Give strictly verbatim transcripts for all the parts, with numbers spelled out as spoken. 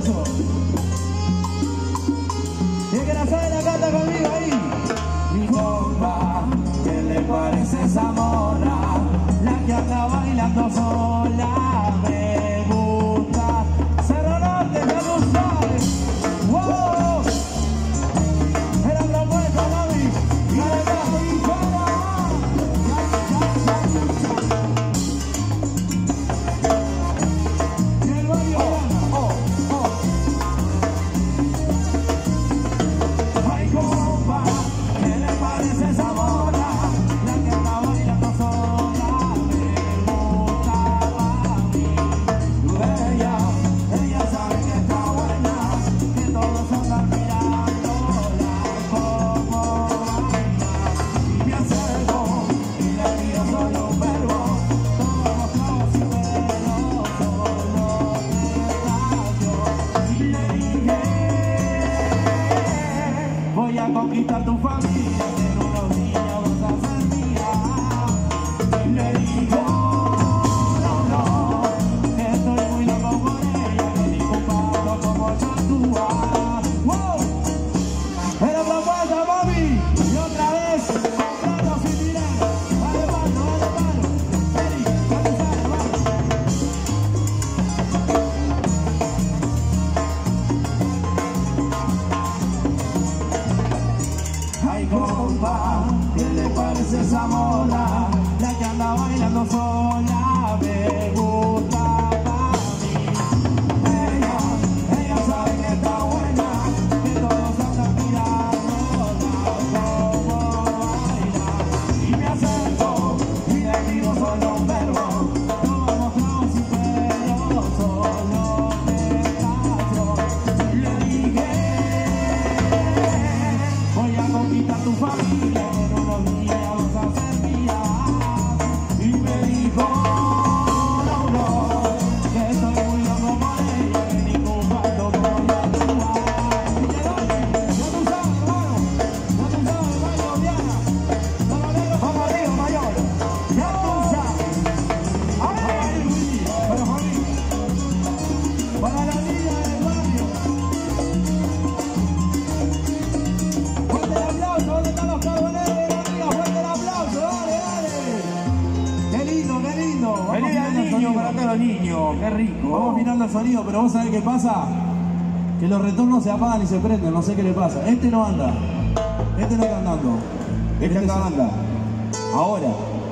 aplauso. Y el que la sabe la canta conmigo ahí. Mi compa, ¿qué le parece esa morra? La que anda bailando sola, me gusta. Cerro Norte, ya tú sabes. ¡Wow! Era propuesta, mami. Y la casa y fuera. Y el barrio, oh, oh. Ay, compa, ¿qué le parece esa morra? La que anda bailando sola, me gusta a mí. Ella, ella sabe que está buena, que todos andan mirándola como baila. Y me acerco y le digo solo un verbo, todos clavos y pelos, solo detalles. Y le dije, voy a conquistar tu familia, en unos días vas a ser mía. Y le digo, no, no, que estoy muy loco por ella, que ningún pato como yo actúa. ¡Wow! Era propuesta, mami. Y otra vez, comprando sin dinero. Dale mano, dale mano. Eri, ya tú sabes, vamos. Ay, compa, ¿qué le parece esa moda? La que anda bailando sola, me gusta pa' mí. Ella, ella sabe que está buena, que todos andan mirándola como baila. Y me acerco y le digo solo un verbo, todos clavos y pelos, solo detalles. Y le dije, voy a conquistar tu familia, en unos días vas a ser mía. Y me dijo, no, no, que estoy muy loco por ella, que ningún pato como yo actúa. Y te doy, ya tú sabes, hermano, ya tú sabes, Mario, Diana, vamos arriba, mayor, ya tú sabes. ¡Ay, Luigi! Para Juaní, para la niña del barrio. Fuerte el aplauso, ¿dónde están los carboneros de la amiga? Fuerte el aplauso, dale, dale. Qué lindo, qué lindo. Vamos Feliz afinando el niño sonido. para todos los niños, qué rico. Vamos afinando el sonido, pero vos sabés qué pasa. Que los retornos se apagan y se prenden, no sé qué le pasa. Este no anda. Este no está andando. Este acá sí. anda. Ahora.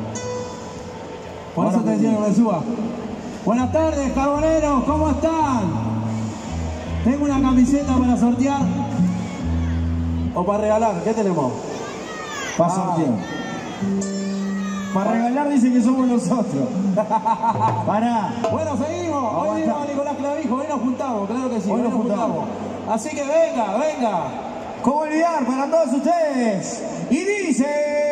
Por Ahora eso te decía que me suba. Buenas tardes, carboneros, ¿cómo están? Tengo una camiseta para sortear. O para regalar, ¿qué tenemos? Para Ah. sortear. Para regalar dicen que somos nosotros. Pará. Bueno, seguimos. Hoy Aguanta. vino a Nicolás Clavijo, hoy nos juntamos, claro que sí. Hoy nos juntamos. Así que venga, venga. ¿Cómo olvidar para todos ustedes? Y dice...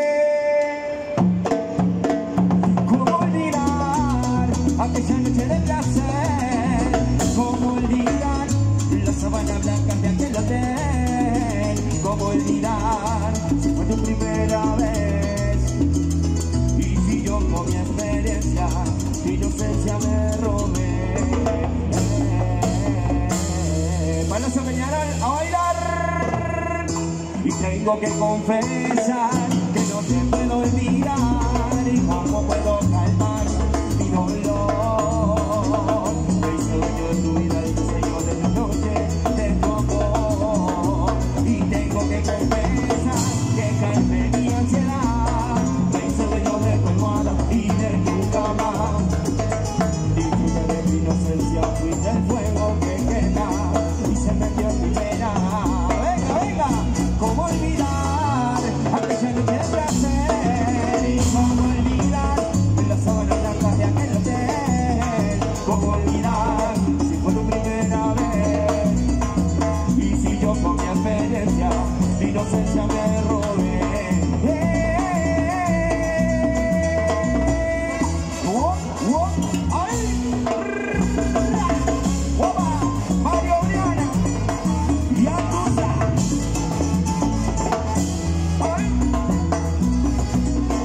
¿Cómo olvidar aquella noche de placer? ¿Cómo olvidar la sábana blanca de aquel hotel? ¿Cómo olvidar si fue tu primera vez? Y si yo con mi experiencia, tu inocencia me robé. Palacio Peñarol a bailar. Y tengo que confesar que no te puedo olvidar. ¿Y cómo puedo calmar mi dolor? El sueño de tu vida, el sueño de mi noche de tu amor. Y tengo que confesar que calme mi ansiedad. El sueño de tu almohada y de tu cama. Disfruté de mi inocencia, fuiste el fuego que quema y se metió en mi pena. Venga, venga, ¿cómo olvidar aquella noche de placer? Y cómo olvidar la sábana blanca de aquel hotel. ¿Cómo olvidar si fue tu primera vez? Y si yo con mi experiencia, mi inocencia me robé. Oh, oh, ay. Opa, Mario Briana, ya tú sabes. Ay.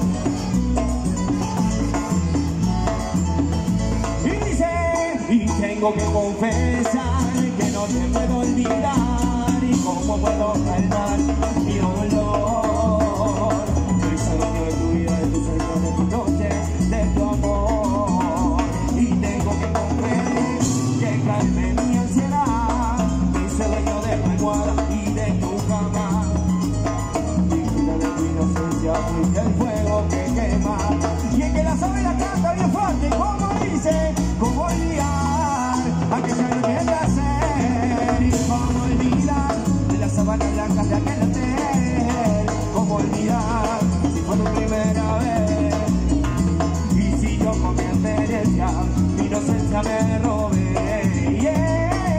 Y dice, y tengo que confesar que no te puedo olvidar. ¿Y cómo puedo calmar mi dolor? Soy sueño de tu vida, de tu sueño, de tu noche, de tu amor. Y tengo que confesar que calme mi ansiedad. Soy dueño de tu almohada y de tu cama. Digna de tu inocencia, fuiste el fuego que quema. Y el que la sabe la canta bien fuerte, como dice, cómo olvidar aquella noche de placer. Y cómo olvidar de las sábanas blancas de aquel hotel. Cómo olvidar si fue tu primera vez. Y si yo con mi experiencia, mi inocencia me robé. Yeah.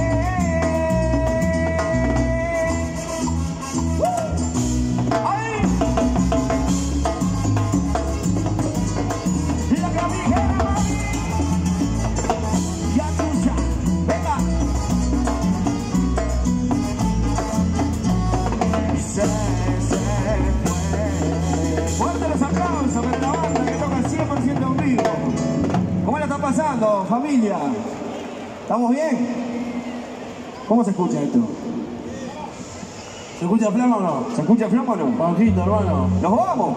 ¿Cómo la está pasando, familia? ¿Estamos bien? ¿Cómo se escucha esto? ¿Se escucha flama o no? ¿Se escucha flama o no? Juanjito, hermano. ¿Nos vamos?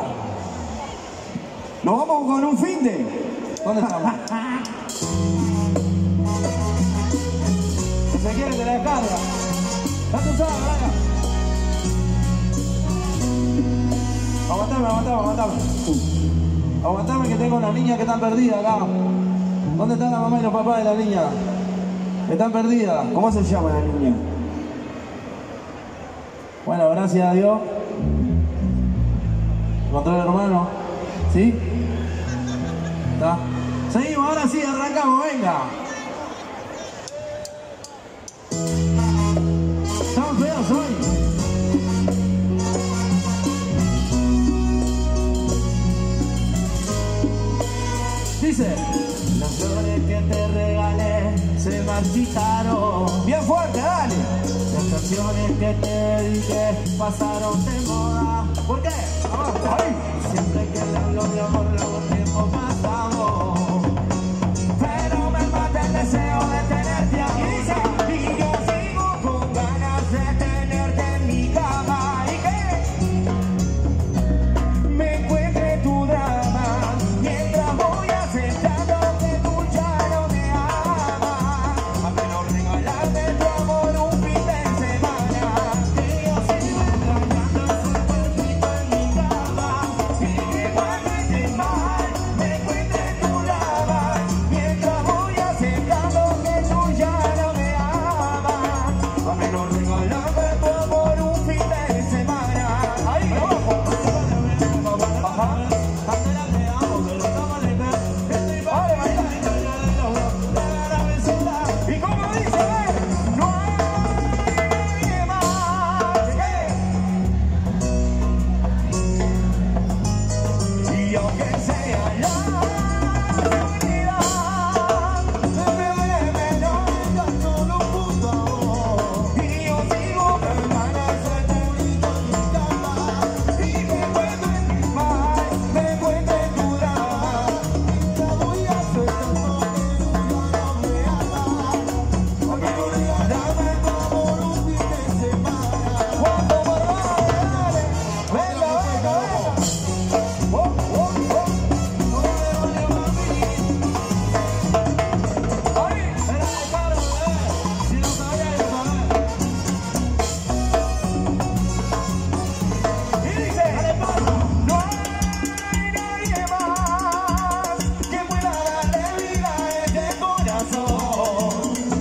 ¿Nos vamos con un fin de? ¿Dónde estamos? Se quiere que la descarga. ¿Está tu usada, Braga? Aguantame, aguantame, aguantame. Aguantame que tengo una niña que está perdida acá. ¿Dónde están la mamá y los papás de la niña? Están perdidas. ¿Cómo se llama la niña? Bueno, gracias a Dios. ¿Encontró el hermano? ¿Sí? ¿Está? Seguimos, ahora sí, arrancamos, venga. Estamos feos hoy. Dice, las flores que te regalé se marchitaron. Bien fuerte, dale. Las canciones que te dediqué pasaron de moda. ¿Por qué? ¡Ay! Siempre que le hablo de amor, luego tiempo pasado. Pero me mata el deseo de tenerte aquí. Dice, y yo sigo con ganas de tenerte en mi cama. ¿Y qué? Me encuentre tu drama mientras voy aceptando que tú ya no me amas. A menos regalarme tu amor un fin de semana. Que yo sigo extrañando el cuerpito en mi cama. Y que cuando estés mal me encuentre tu drama mientras voy aceptando que tú ya no me amas. A menos regalarme tu amor un fin de semana. Ahí abajo. Ajá. Y como dice, no hay nadie más. Y aunque sea la oscuridad, me duele menos tan solo un punto a vos. Y yo sigo con ganas de tenerte en mi cama. Y que cuando estés mal, me encuentre en tu drama. Te voy a aceptando que tú ya no me amas. Porque no regalarme tu amor un fin de semana. Cuando volvamos, dale, venga, venga, venga. Oh, oh, oh. No me vale, mami. Ay, era de caro, bebé. Si no sabía, yo sabía. Y dice, no hay nadie más que pueda darle vida a este corazón.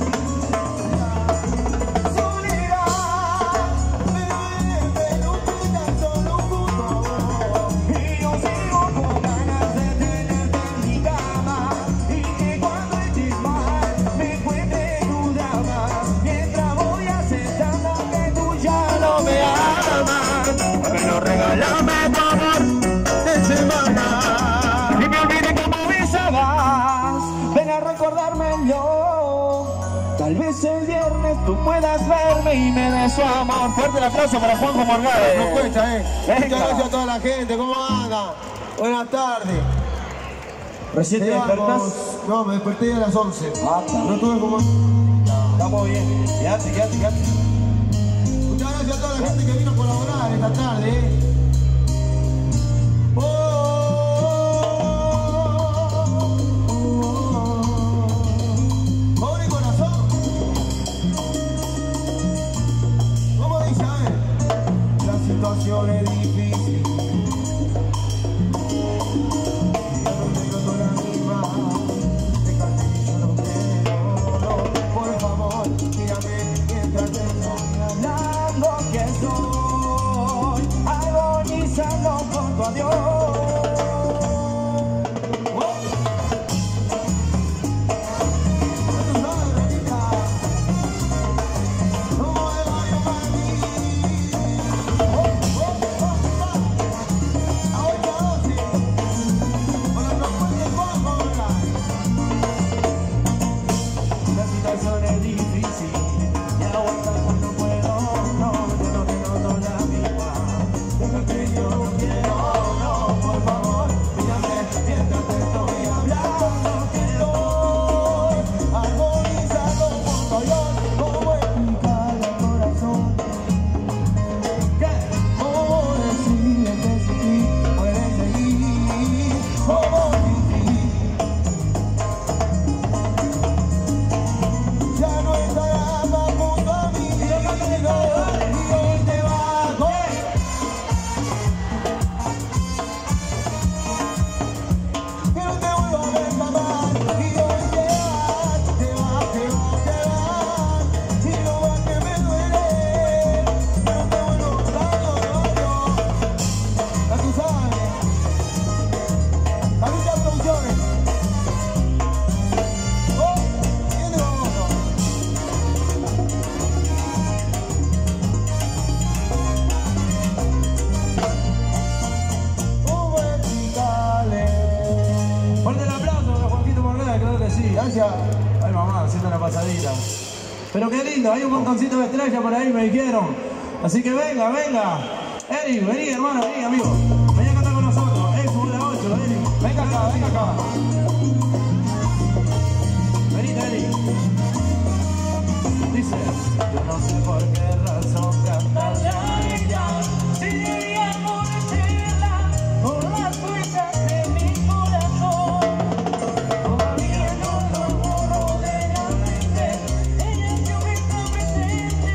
Soledad, me duele, pero que tan solo junto a vos. Y yo sigo con ganas de tenerte en mi cama. Y que cuando estés mal, me encuentre tu drama. Mientras voy aceptando que tú ya no me amas. Pero regálame tu amor de semana. Y me olvide cómo besabas. Ven a recordármelo. Tal vez el viernes tú puedas verme y me des su amor. Fuerte el aplauso para Juanjo Morgade. No cuesta, eh. Venga. Muchas gracias a toda la gente. ¿Cómo anda? Buenas tardes. ¿Recién te despertás? No, me desperté a las once. Ah, está. No tuve como... Estamos bien. Quédate, quédate, quédate. Muchas gracias a toda la gente que vino a colaborar esta tarde. ¿eh? Oh, oh, oh, oh. Pobre corazón. ¿Cómo dice? A ver. La situación es difícil. Ya no tengo toda la misma. Dejarte que yo no quiero. No, por favor, mírame mientras te estoy hablando que soy agonizando por tu adiós. Ay, mamá, haciendo una pasadita. Pero qué lindo, hay un montoncito de estrellas por ahí, me dijeron. Así que venga, venga. Eric, vení, hermano, vení, amigo. Vení a cantar con nosotros. Ex Burda ocho, Eric. Venga acá, venga acá. Venite, Eric. Dice, yo no sé por qué razón cantarle a ella. Si debía conocerla por las fuerzas de mi corazón. Todavía no lo borro de la mente. Ella siempre está presente.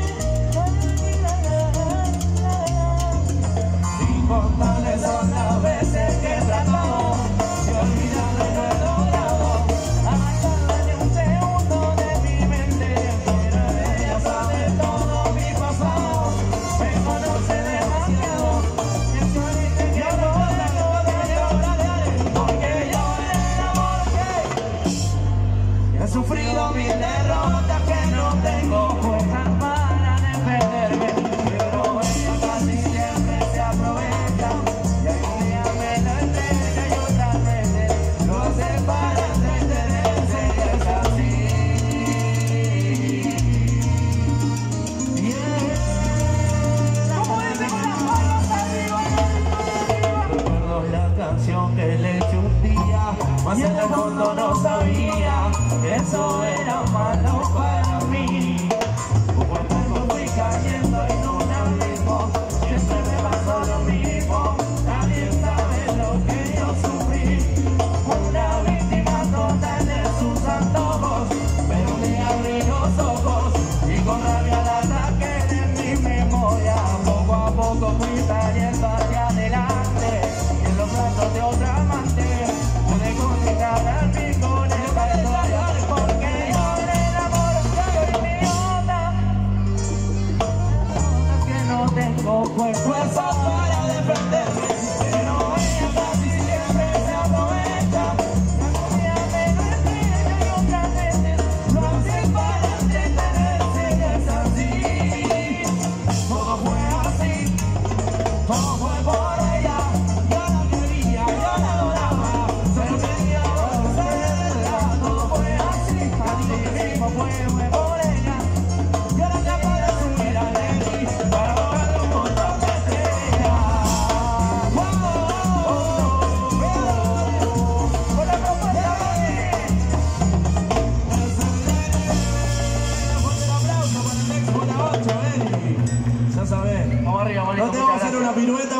Sin contarle son las veces que he tratado de olvidarlo y no he logrado arrancarla ni un segundo de mi mente. Pero ella sabe todo mi pasado, me conoce demasiado. Y esto dice que no la puedo llorar, porque yo en el amor que he sufrido mil derrotas que no tengo fuerzas para defenderme. Pero ella casi siempre se aprovecha y algún día me lo entrega y otras veces lo hace para entretenerse y es así. Yeah. Como dice con las manos arriba, recuerdo la canción que le eché un día, mas en el fondo no sabía que eso era malo para mí.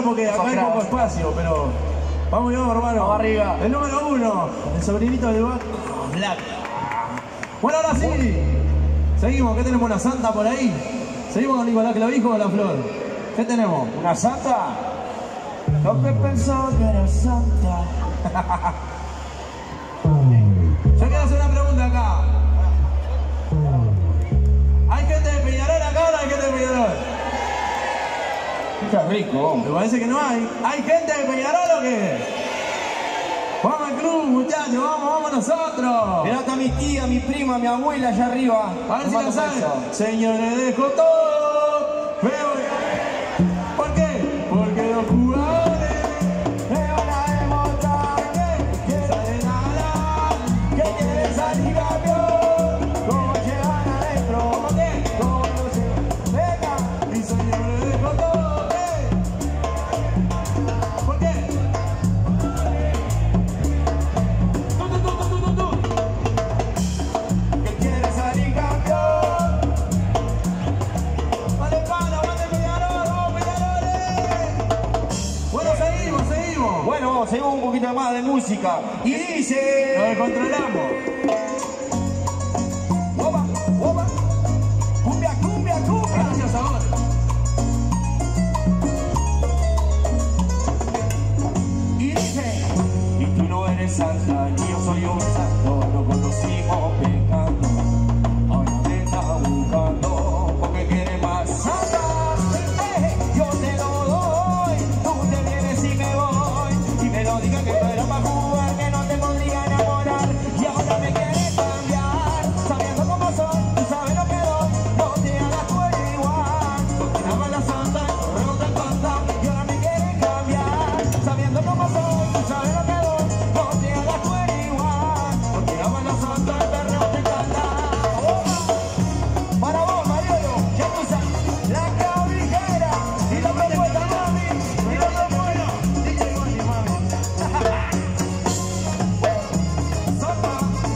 porque acá hay poco espacio, pero vamos y vamos, hermano. Vamos arriba. El número uno, el sobrinito del Vasco Black. Bueno, ahora sí. Seguimos, ¿qué tenemos? ¿Una santa por ahí? ¿Seguimos con Nicolás Clavijo o La Flor? ¿Qué tenemos? ¿Una santa? Lo que pensaba que era santa. Yo quiero hacer una pregunta acá. ¿Hay gente de Peñarol acá o no hay gente de Peñarol? Qué rico. Me parece que no hay. ¿Hay gente de Peñarol o qué? Vamos al club, muchachos, vamos, vamos nosotros. Mirá, está mi tía, mi prima, mi abuela allá arriba. A ver si lo saben. Señores, dejo todo. Veo. ¿Por qué? Porque los jugadores me van a demostrar que quieren ganar, que quieren salir campeón. Como llegan adentro, ¿cómo qué? Como no se venga. Y señores, dejo todo. ¿Qué? ¿Por qué? Tú, tú, tú, tú, tú, tú. Que quiere salir campeón. Vale, pana, vale, Peñarol, vamos, Peñaroles. Bueno, seguimos, seguimos. Bueno, seguimos un poquito más de música. Y dice... Nos descontrolamos. Opa, opa. Cumbia, cumbia, cumbia. Gracias ahora. Y dice... Y tú no eres santa, ni yo soy un santo. Nos conocimos pecando. Ahora me está buscando porque quiere más santa. Eh, yo te lo doy. Tú te vienes y me voy. Y me lo digas que no era para jugar, que no te podría enamorar. Y ahora me quieres cambiar, sabiendo cómo soy. Tú sabes lo que doy. No te hagas tú igual. Porque no hagas la santa, no te encanta. Y ahora me quieres cambiar, sabiendo cómo soy. Tú sabes lo que doy. No te hagas tú igual. Porque no hagas la santa, el perreo te encanta. Para vos, Mariolo, ya tú sabes. La cabrijera y la propuesta, mami. Y la propuesta. D J Money, mami. Sopa.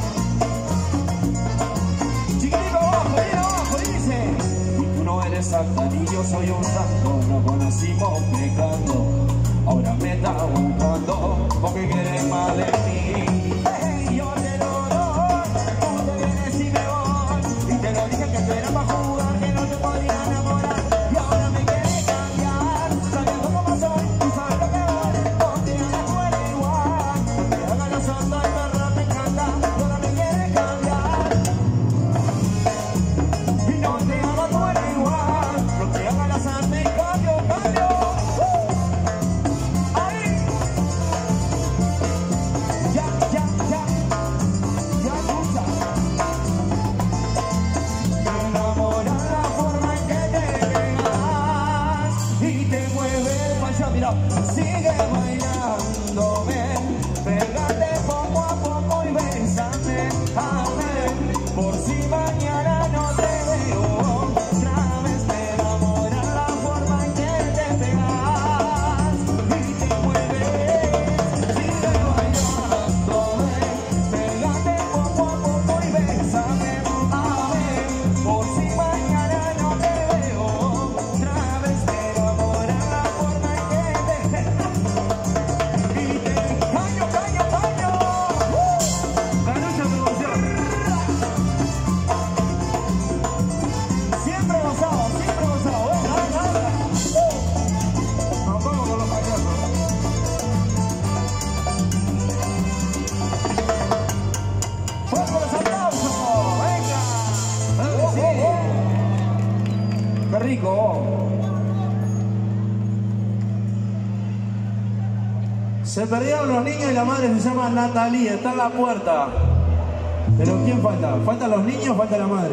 Chiquitico abajo, bien abajo, dice. Y tú no eres santa, ni yo soy un santo. Nos conocimos pecando. Ahora me está buscando porque quieres más de mí. Hey, yo te lo doy. Tú te vienes y me voy. Y te lo dije que tú eras para jugar, que no te podía enamorar. Y ahora me quieres cambiar, sabiendo cómo soy. Tú sabes lo que vale. No te hagas tú eres igual. No te hagas la santa, el perro te encanta. Y ahora me quieres cambiar. Y no te hagas tú eres igual. No te hagas la santa y cambio, cambio. Ahí. Ya, ya, ya. Ya tú sabes. Me enamora la forma en que te pegas y te mueves para allá, mira. Sigue bailando, ven. Pégate poco a poco y bésame, amén. Por si mañana no te veo otra vez. Me enamora la forma en que te pegas y te mueves. Sigue bailando, ven. Pégate poco a poco y bésame, amén. Por si mañana no te veo otra vez. Me enamora la forma en que te y te caño, caño, caño. Canucha Producción. Siempre gozado, siempre gozado. Venga, venga, venga. Nos vamos con los payasos. Fuerte los aplausos. Venga. Claro que sí. Oh, oh. Qué rico. Se perdieron los niños y la madre se llama Natalie, está en la puerta. Pero ¿quién falta? ¿Faltan los niños o falta la madre?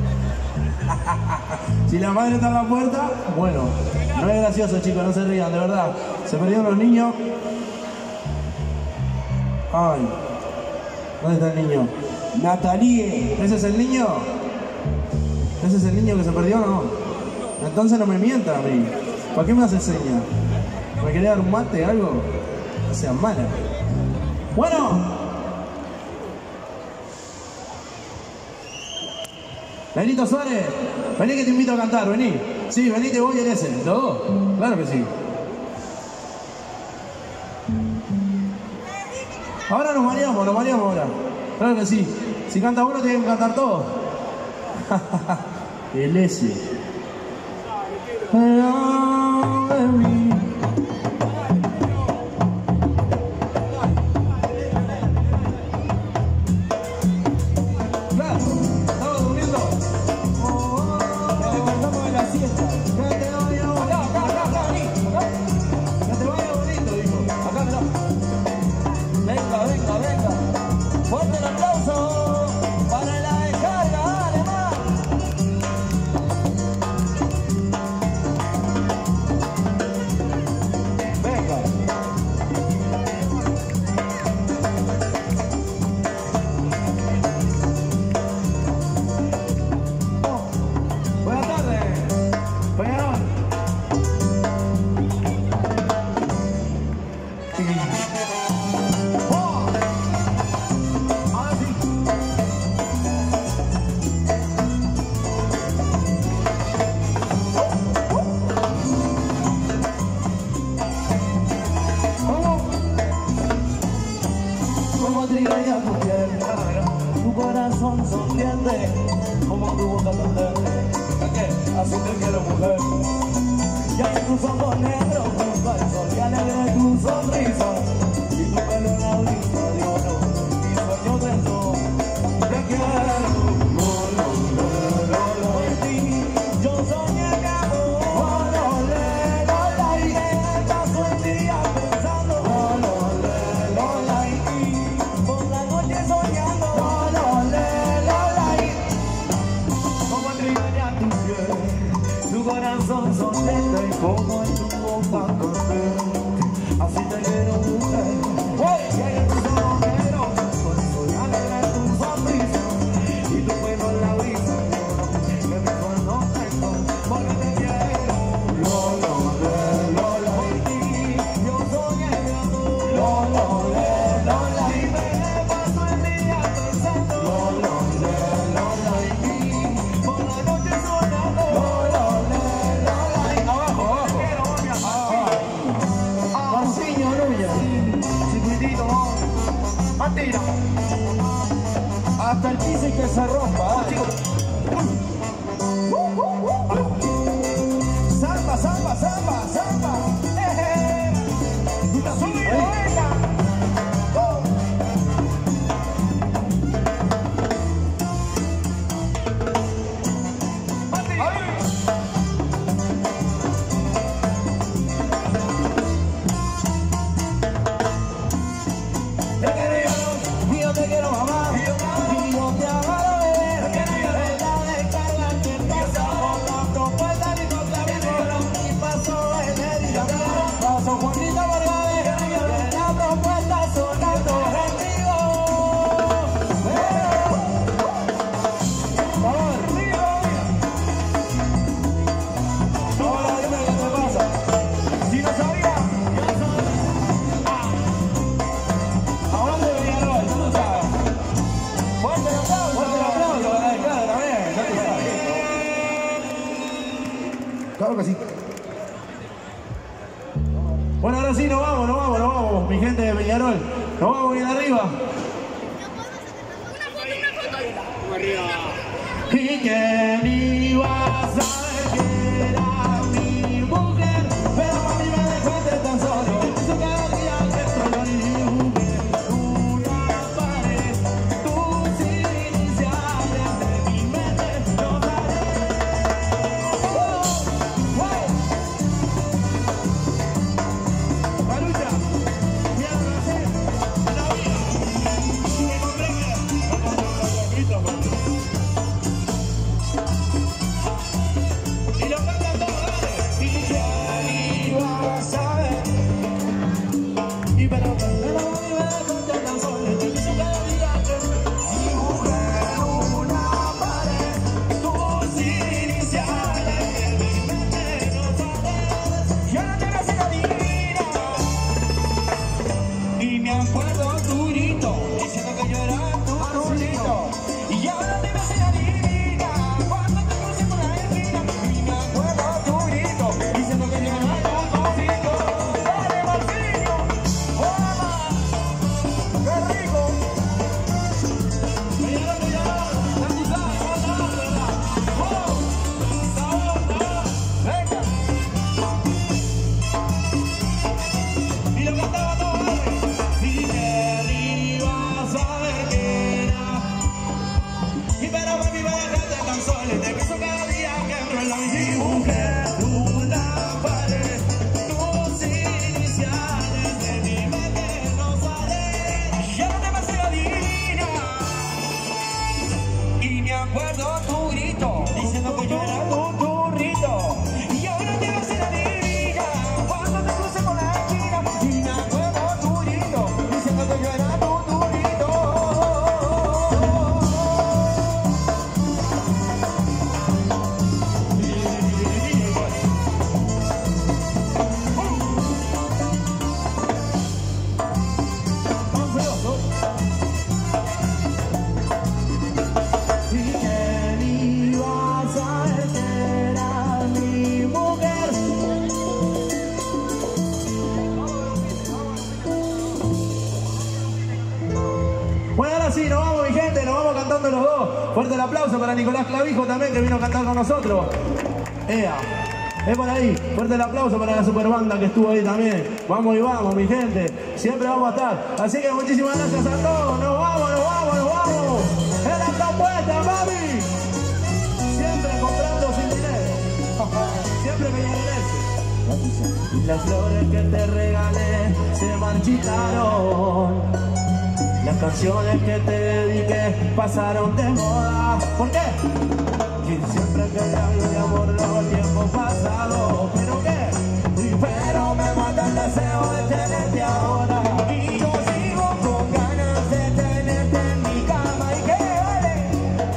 Si la madre está en la puerta, bueno, no es gracioso, chicos, no se rían, de verdad. Se perdieron los niños. Ay, ¿dónde está el niño? Natalie. ¿Ese es el niño? ¿Ese es el niño que se perdió o no? Entonces no me mientan a mí. ¿Para qué me hace señas? ¿Me quería dar un mate, algo? No sean malas. Bueno. Benito Suárez, vení que te invito a cantar, vení. Sí, vení, te voy en ese. ¿Los dos? Claro que sí. mareamos, nos mareamos ahora. Claro que sí. Si canta uno, tienen que cantar todos. El S. Tu corazón sonriente como tu boca candente. Así te quiero, mujer. Ya en tus ojos negros junto al sol y alegre tu sonrisa y tu pelo en la brisa de oro y sueño dentro. Te quiero, no, no, no, no, no, por ti. Yo soñé que amor, no, no, le, no, la, y me paso el día pensando, no, no, le, no, la, y por la noche soñando, no, no, le, no, la, y como trigueña tu piel, tu corazón sonriente y como en tu boca candente. Así te quiero, mujer. Y en tus ojos negros con sol y alegre tu sonrisa y tu pelo en la brisa de oro que mi corazón tengo porque te quiero. Lola, Lola, por ti yo soñé de amor. Lola, Lola, y me paso el día pensando. Lola, Lola, y por la noche soñando. Lola, Lola, y abajo, abajo. Marciño Núñez. Chiquitito, Matira. Hasta el piso y que se rompa, ¿eh? Samba, samba, samba, samba. Eh, eh. Sube, venga. Oh. Matira. Te quiero yo, y yo te quiero mamá, y yo te agarro bebé, en la descarga que empieza con la propuesta y con la vieja, y pasó el día, pasó Juanita Morales, y la propuesta sonando contigo. Por favor, ahora dime qué te pasa, si no sabía, ya sabes. Ahora te venía Roy, tú lo sabes. Fuerte el aplauso, fuerte el aplauso para la descarga también, ya tú sabes. Claro que sí. Bueno, ahora sí, nos vamos, nos vamos, nos vamos, mi gente de Peñarol. Nos vamos bien arriba. Y que ni iba a saber que era mi mujer, pero a mí me dejaste tan solo. Pienso cada día que estoy dibujé una pared, tus iniciales de mi mente no daré. Oh, oh. Marucha, quiero hacer la vida y me comprende. Vamos a los gritos, acuerdo tu grito, diciendo que yo era tu turrito. Y ahora te vas a la divina, cuando te cruce por la esquina. Y me acuerdo tu grito, diciendo que yo era tu turrito. Bueno, ahora sí, nos vamos, mi gente, nos vamos cantando los dos. Fuerte el aplauso para Nicolás Clavijo también, que vino a cantar con nosotros. Ea, es por ahí. Fuerte el aplauso para la super banda que estuvo ahí también. Vamos y vamos, mi gente. Siempre vamos a estar. Así que muchísimas gracias a todos. Nos vamos, nos vamos, nos vamos. En la propuesta, mami. Siempre comprando sin dinero. Siempre me agradece. Y las flores que te regalé se marchitaron. Las canciones que te dediqué pasaron de moda. ¿Por qué? Y siempre que te hablo de amor los tiempos pasados. ¿Pero qué? Pero me mata el deseo de tenerte ahora. Y yo sigo con ganas de tenerte en mi cama. ¿Y qué vale?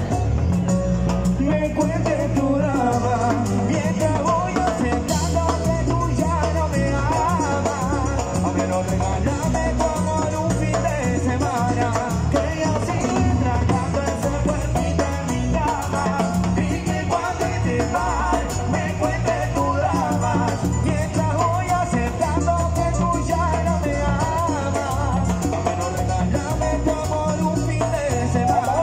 Me cuentes tu drama mientras voy aceptando que tú ya no me amas. A menos regálame tu amor un fin de semana, que yo sigo extrañando ese cuerpito en mi cama. Y que cuando estés mal me cuentes tu drama mientras voy aceptando que tú ya no me amas. A menos regálame tu amor un fin de semana.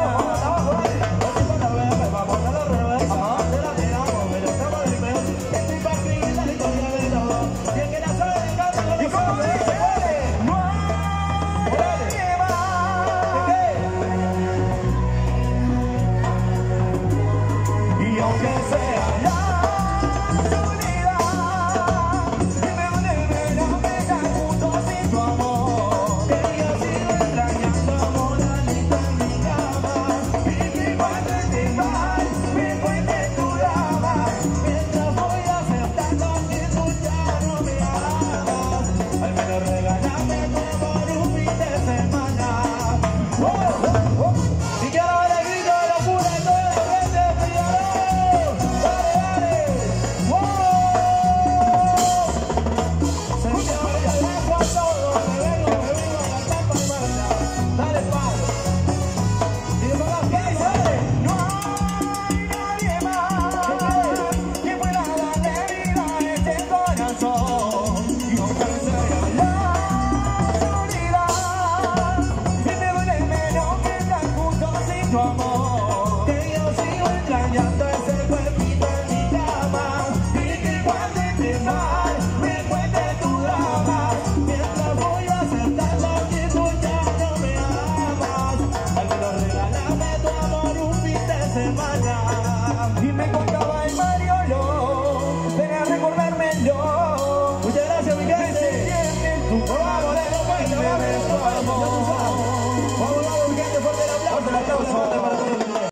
Vamos a la reversa, te la tiramos, pero estamos de peor. Estoy para escribir la historia de todo. Y el que la sabe de canto lo que sabe. Y aunque sea la soledad, que me duele no me da gusto sin tu amor. Que yo sigo extrañando moradito en mi cama. Y que cuando estés mal me cuentes tu drama mientras voy aceptando que tú ya no me amas. Al menos regálame tu amor un fin de semana. ¡Oh, oh, oh! Y quiero ver el grito de locura de toda la gente de Peñarol. ¡Dale, dale! ¡Wow! Señores, dejo a todos. Me vengo, me vengo a cantar para Marta. Dale, Pablo. Y de verdad, ¿qué dice? No hay nadie más que pueda darle vida a este corazón. Y aunque sea la soledad, que me duele menos que dar gusto sin tu amor. Que yo sigo extrañando ese cuerpito en mi cama. Y que cuando estés mal me cuentes tu drama mientras voy aceptando que tú ya no me amas. Al menos regálame tu amor un fin de semana. Y me contaba el Mariolo, ven a recordármelo. Muchas gracias, mi gente. Tu vamos, Lelo, pues, te va a ver tu amor. Vamos, vamos, mi gente, fuerte el aplauso. Fuerte el aplauso.